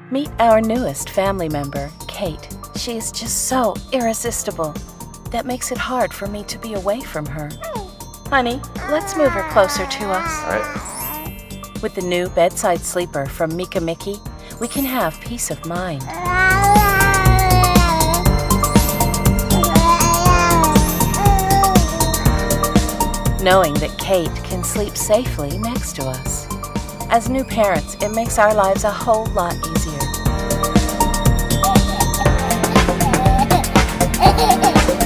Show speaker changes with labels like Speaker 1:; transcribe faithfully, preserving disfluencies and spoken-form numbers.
Speaker 1: Meet our newest family member, Kate. She is just so irresistible. That makes it hard for me to be away from her. Honey, let's move her closer to us.
Speaker 2: All right.
Speaker 1: With the new Bedside Sleeper from Mika Mickey, we can have peace of mind. Knowing that Kate can sleep safely next to us. As new parents, it makes our lives a whole lot easier.